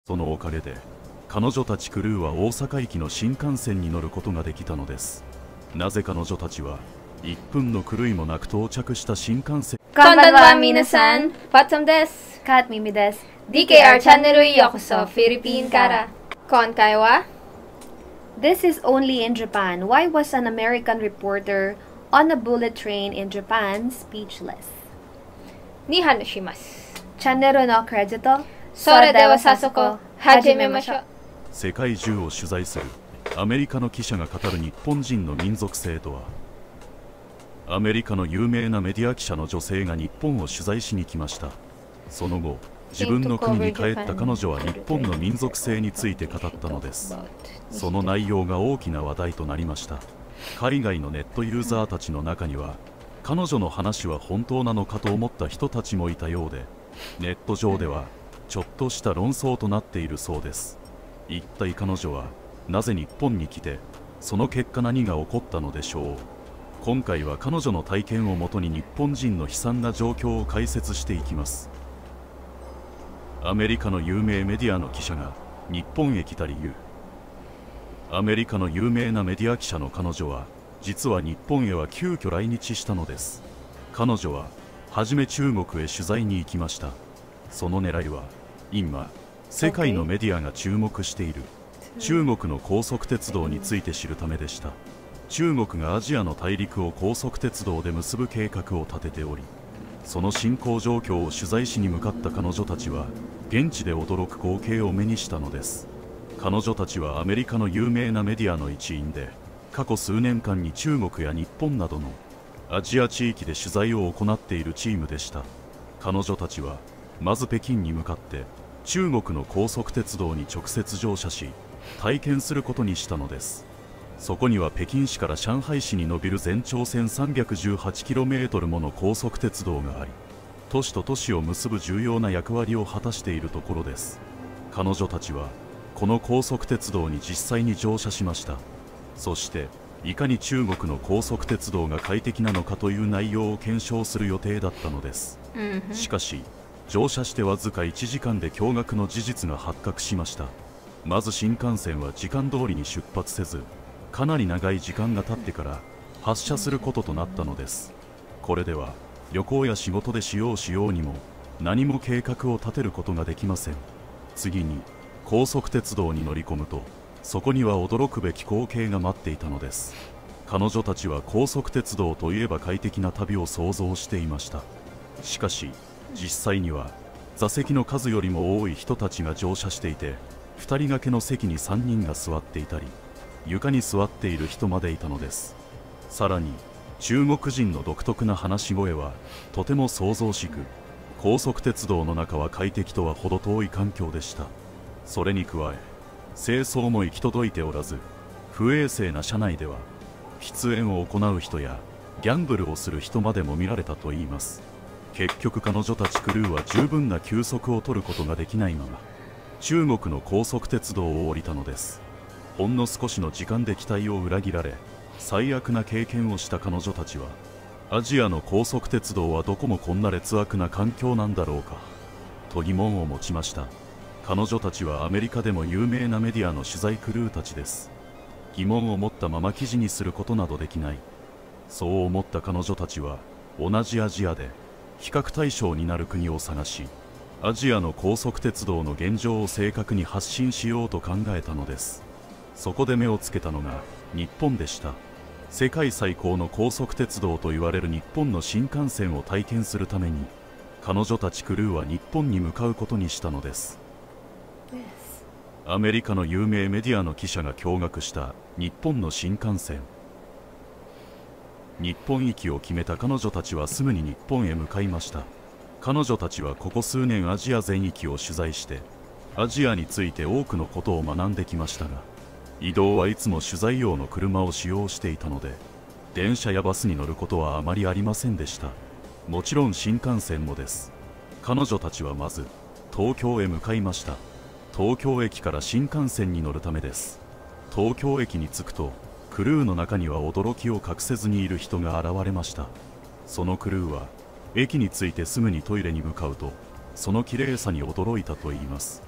そのおかげで彼女たちクルーは大阪行きの新幹線に乗ることができたのです。なぜ彼女たちは1分の狂いもなく到着した新幹線。 こんばんは皆さん、パットンです。カッミミです。DKR チャンネルへようこそ、フィリピンから。今回は This is only in Japan. Why was an American reporter on a bullet train in Japan speechless? に話します。 チャンネルのクレジット。 それでは早速始めましょう。 世界中を取材するアメリカの記者が語る日本人の民族性とは。アメリカの有名なメディア記者の女性が日本を取材しに来ました。その後、自分の国に帰った彼女は日本の民族性について語ったのです。その内容が大きな話題となりました。海外のネットユーザーたちの中には、彼女の話は本当なのかと思った人たちもいたようで、ネット上ではちょっとした論争となっているそうです。一体彼女はなぜ日本に来て、その結果何が起こったのでしょう。今回は彼女の体験をもとに日本人の悲惨な状況を解説していきます。アメリカの有名メディアの記者が日本へ来た理由。アメリカの有名なメディア記者の彼女は実は日本へは急遽来日したのです。彼女ははじめ中国へ取材に行きました。その狙いは今世界のメディアが注目している中国の高速鉄道について知るためでした。中国がアジアの大陸を高速鉄道で結ぶ計画を立てており、その進行状況を取材しに向かった彼女たちは現地で驚く光景を目にしたのです。彼女たちはアメリカの有名なメディアの一員で、過去数年間に中国や日本などのアジア地域で取材を行っているチームでした。彼女たちはまず北京に向かって中国の高速鉄道に直接乗車し体験することにしたのです。そこには北京市から上海市に延びる全長 1318km もの高速鉄道があり、都市と都市を結ぶ重要な役割を果たしているところです。彼女たちはこの高速鉄道に実際に乗車しました。そしていかに中国の高速鉄道が快適なのかという内容を検証する予定だったのです。しかし乗車してわずか1時間で驚愕の事実が発覚しました。まず新幹線は時間通りに出発せず、かなり長い時間が経ってから発車することとなったのです。これでは旅行や仕事でしようにも何も計画を立てることができません。次に高速鉄道に乗り込むと、そこには驚くべき光景が待っていたのです。彼女たちは高速鉄道といえば快適な旅を想像していました。しかし実際には座席の数よりも多い人たちが乗車していて、2人掛けの席に3人が座っていたり、床に座っている人までいたのです。さらに中国人の独特な話し声はとても想像しく、高速鉄道の中は快適とは程遠い環境でした。それに加え清掃も行き届いておらず、不衛生な車内では喫煙を行う人やギャンブルをする人までも見られたといいます。結局彼女たちクルーは十分な休息を取ることができないまま中国の高速鉄道を降りたのです。ほんの少しの時間で期待を裏切られ、最悪な経験をした彼女たちは、アジアの高速鉄道はどこもこんな劣悪な環境なんだろうかと疑問を持ちました。彼女たちはアメリカでも有名なメディアの取材クルーたちです。疑問を持ったまま記事にすることなどできない。そう思った彼女たちは同じアジアで比較対象になる国を探し、アジアの高速鉄道の現状を正確に発信しようと考えたのです。そこで目をつけたのが日本でした。世界最高の高速鉄道と言われる日本の新幹線を体験するために、彼女たちクルーは日本に向かうことにしたのです。アメリカの有名メディアの記者が驚愕した日本の新幹線。日本行きを決めた彼女たちはすぐに日本へ向かいました。彼女たちはここ数年アジア全域を取材して、アジアについて多くのことを学んできましたが、移動はいつも取材用の車を使用していたので、電車やバスに乗ることはあまりありませんでした。もちろん新幹線もです。彼女たちはまず東京へ向かいました。東京駅から新幹線に乗るためです。東京駅に着くと、クルーの中には驚きを隠せずにいる人が現れました。そのクルーは駅に着いてすぐにトイレに向かうと、その綺麗さに驚いたといいます。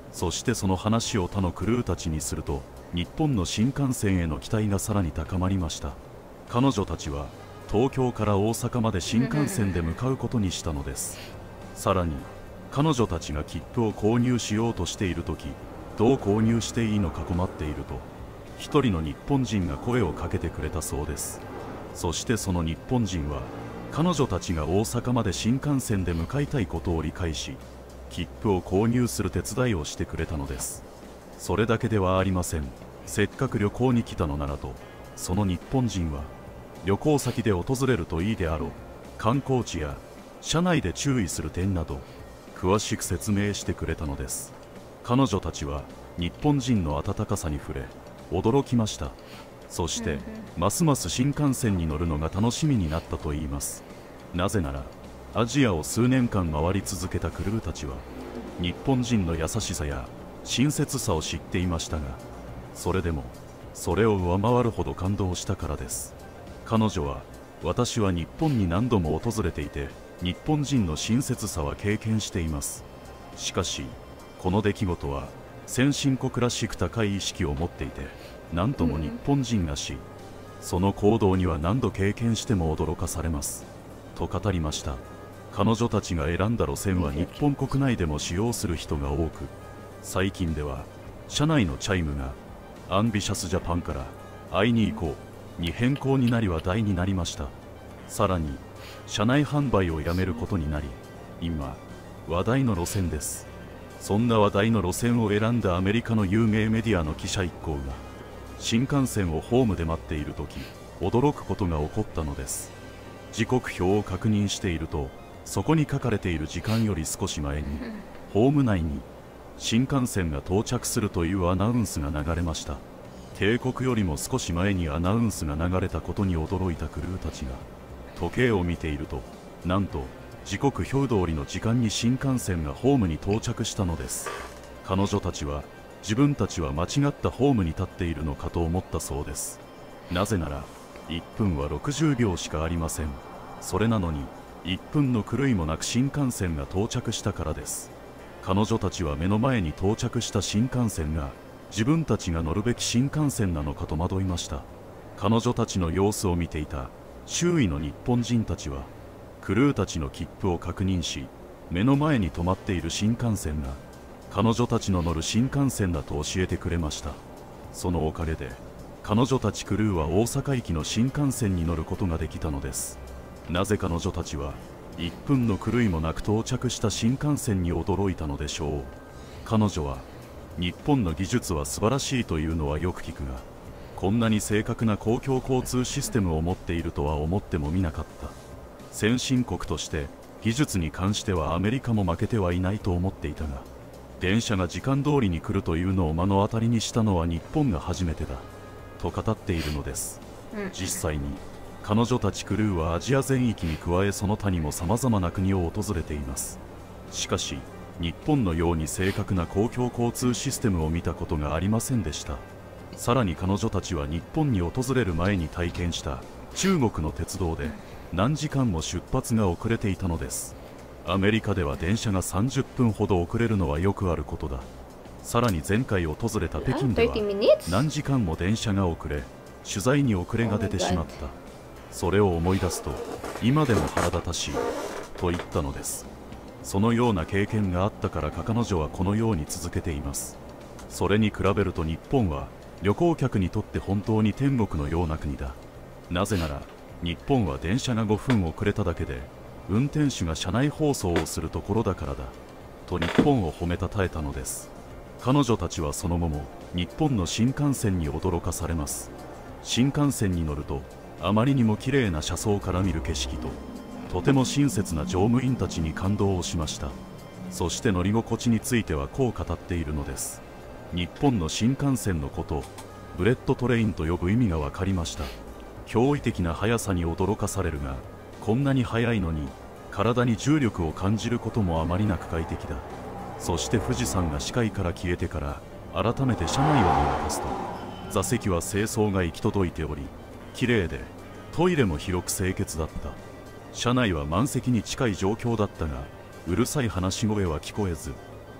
そしてその話を他のクルーたちにすると、日本の新幹線への期待がさらに高まりました。彼女たちは東京から大阪まで新幹線で向かうことにしたのです。さらに彼女たちが切符を購入しようとしている時、どう購入していいのか困っていると、一人の日本人が声をかけてくれたそうです。そしてその日本人は彼女たちが大阪まで新幹線で向かいたいことを理解し、切符を購入する手伝いをしてくれたのです。それだけではありません。せっかく旅行に来たのならと、その日本人は旅行先で訪れるといいであろう観光地や車内で注意する点など詳しく説明してくれたのです。彼女たちは日本人の温かさに触れ驚きました。そしてますます新幹線に乗るのが楽しみになったといいます。なぜならアジアを数年間回り続けたクルーたちは日本人の優しさや親切さを知っていましたが、それでもそれを上回るほど感動したからです。彼女は、私は日本に何度も訪れていて日本人の親切さは経験しています。しかしこの出来事は先進国らしく高い意識を持っていて、何とも日本人らしい、その行動には何度経験しても驚かされますと語りました。彼女たちが選んだ路線は日本国内でも使用する人が多く、最近では車内のチャイムがアンビシャスジャパンから会いに行こうに変更になり話題になりました。さらに車内販売をやめることになり、今話題の路線です。そんな話題の路線を選んだアメリカの有名メディアの記者一行が新幹線をホームで待っている時、驚くことが起こったのです。時刻表を確認していると、そこに書かれている時間より少し前にホーム内に新幹線が到着するというアナウンスが流れました。定刻よりも少し前にアナウンスが流れたことに驚いたクルーたちが時計を見ていると、なんと時刻表通りの時間に新幹線がホームに到着したのです。彼女たちは自分たちは間違ったホームに立っているのかと思ったそうです。なぜなら1分は60秒しかありません。それなのに1分の狂いもなく新幹線が到着したからです。彼女たちは目の前に到着した新幹線が自分たちが乗るべき新幹線なのかと惑いました。彼女たちの様子を見ていた周囲の日本人たちはクルーたちの切符を確認し、目の前に止まっている新幹線が彼女たちの乗る新幹線だと教えてくれました。そのおかげで彼女たちクルーは大阪行きの新幹線に乗ることができたのです。なぜ彼女たちは1分の狂いもなく到着した新幹線に驚いたのでしょう。彼女は日本の技術は素晴らしいというのはよく聞くが、こんなに正確な公共交通システムを持っているとは思ってもみなかった。先進国として技術に関してはアメリカも負けてはいないと思っていたが、電車が時間通りに来るというのを目の当たりにしたのは日本が初めてだと語っているのです。実際に彼女たちクルーはアジア全域に加えその他にも様々な国を訪れています。しかし日本のように正確な公共交通システムを見たことがありませんでした。さらに彼女たちは日本に訪れる前に体験した中国の鉄道で何時間も出発が遅れていたのです。アメリカでは電車が30分ほど遅れるのはよくあることだ。さらに前回訪れた北京では何時間も電車が遅れ、取材に遅れが出てしまった。それを思い出すと今でも腹立たしいと言ったのです。そのような経験があったからか彼女はこのように続けています。それに比べると日本は旅行客にとって本当に天国のような国だ。なぜなら日本は電車が5分遅れただけで運転手が車内放送をするところだからだと日本を褒めたたえたのです。彼女たちはその後も日本の新幹線に驚かされます。新幹線に乗るとあまりにも綺麗な車窓から見る景色とても親切な乗務員たちに感動をしました。そして乗り心地についてはこう語っているのです。日本の新幹線のこと、ブレッドトレインと呼ぶ意味が分かりました。驚異的な速さに驚かされるが、こんなに速いのに体に重力を感じることもあまりなく快適だ。そして富士山が視界から消えてから改めて車内を見渡すと、座席は清掃が行き届いており綺麗で、トイレも広く清潔だった。車内は満席に近い状況だったが、うるさい話し声は聞こえず、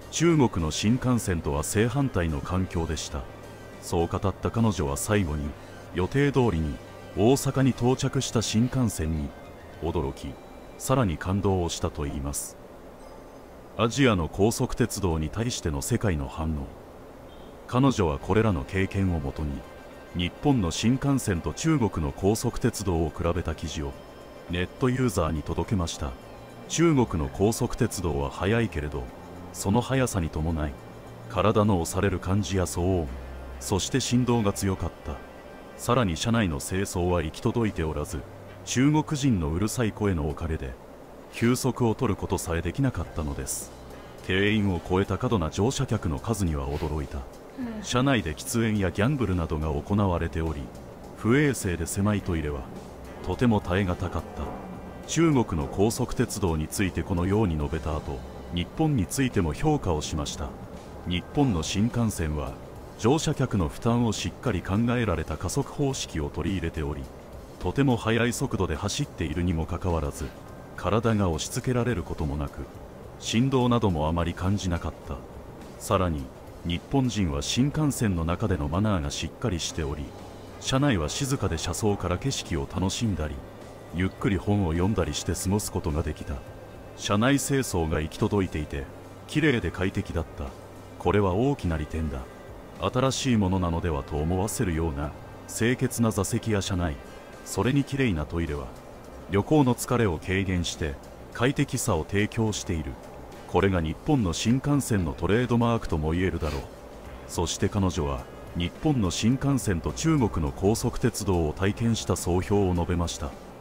中国の新幹線とは正反対の環境でした。そう語った彼女は最後に、予定通りに大阪に到着した新幹線に驚き、さらに感動をしたといいます。アジアの高速鉄道に対しての世界の反応。彼女はこれらの経験をもとに、日本の新幹線と中国の高速鉄道を比べた記事をネットユーザーに届けました。中国の高速鉄道は速いけれど、その速さに伴い体の押される感じや騒音、そして振動が強かった。さらに車内の清掃は行き届いておらず、中国人のうるさい声のおかげで休息を取ることさえできなかったのです。定員を超えた過度な乗車客の数には驚いた。車内で喫煙やギャンブルなどが行われており、不衛生で狭いトイレはとても耐え難かった。中国の高速鉄道についてこのように述べた後、日本についても評価をしました。日本の新幹線は乗車客の負担をしっかり考えられた加速方式を取り入れており、とても速い速度で走っているにもかかわらず、体が押し付けられることもなく、振動などもあまり感じなかった。さらに日本人は新幹線の中でのマナーがしっかりしており、車内は静かで車窓から景色を楽しんだり、ゆっくり本を読んだりして過ごすことができた。車内清掃が行き届いていて綺麗で快適だった。これは大きな利点だ。新しいものなのではと思わせるような清潔な座席や車内、それに綺麗なトイレは旅行の疲れを軽減して快適さを提供している。これが日本の新幹線のトレードマークとも言えるだろう。そして彼女は日本の新幹線と中国の高速鉄道を体験した総評を述べました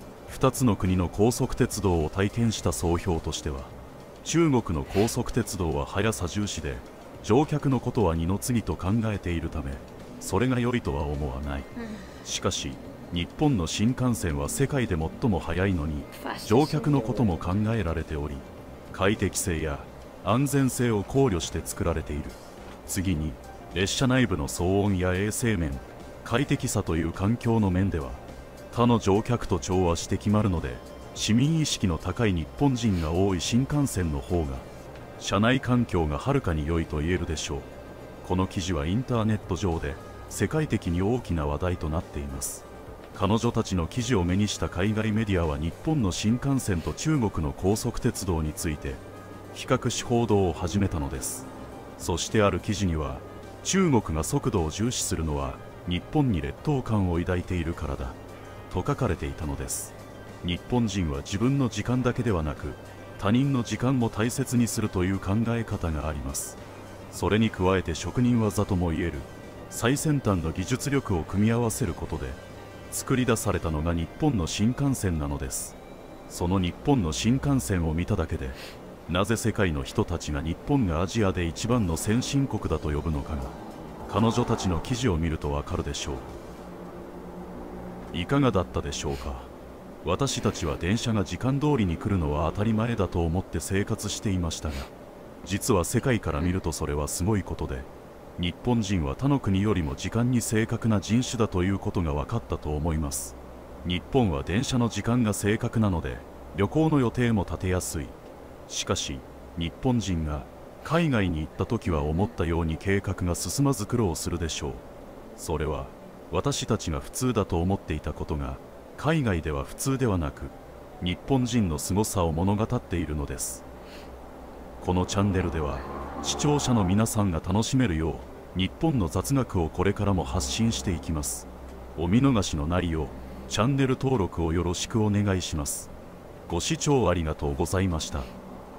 。2つの国の高速鉄道を体験した総評としては、中国の高速鉄道は速さ重視で乗客のことは二の次と考えているため、それが良いとは思わない。しかし日本の新幹線は世界で最も速いのに乗客のことも考えられており、快適性や安全性を考慮して作られている。次に列車内部の騒音や衛生面、快適さという環境の面では他の乗客と調和して決まるので、市民意識の高い日本人が多い新幹線の方が車内環境がはるかに良いと言えるでしょう。この記事はインターネット上で世界的に大きな話題となっています。彼女たちの記事を目にした海外メディアは日本の新幹線と中国の高速鉄道について比較し報道を始めたのです。そしてある記事には、中国が速度を重視するのは日本に劣等感を抱いているからだと書かれていたのです。日本人は自分の時間だけではなく他人の時間も大切にするという考え方があります。それに加えて職人技ともいえる最先端の技術力を組み合わせることで作り出されたのが日本の新幹線なのです。その日本の新幹線を見ただけで、なぜ世界の人たちが日本がアジアで一番の先進国だと呼ぶのかが彼女たちの記事を見るとわかるでしょう。いかがだったでしょうか。私たちは電車が時間通りに来るのは当たり前だと思って生活していましたが、実は世界から見るとそれはすごいことで、日本人は他の国よりも時間に正確な人種だということが分かったと思います。日本は電車の時間が正確なので旅行の予定も立てやすい。しかし日本人が海外に行った時は思ったように計画が進まず苦労するでしょう。それは私たちが普通だと思っていたことが海外では普通ではなく、日本人の凄さを物語っているのです。このチャンネルでは視聴者の皆さんが楽しめるよう日本の雑学をこれからも発信していきます。お見逃しのないようチャンネル登録をよろしくお願いします。ご視聴ありがとうございました。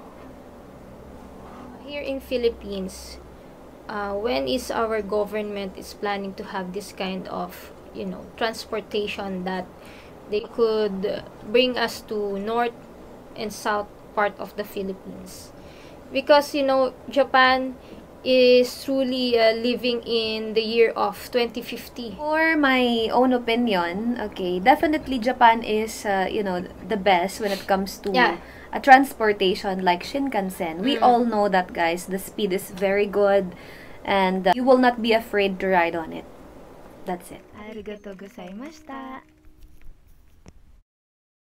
Here in Philippines, when is our government is planning to have this kind of, transportation that they could bring us to north and south part of the Philippines? Because, Japan is truly living in the year of 2050. For my own opinion, okay, definitely Japan is, the best when it comes to a transportation like Shinkansen. We all know that, guys. The speed is very good and you will not be afraid to ride on it. That's it. ありがとうございました。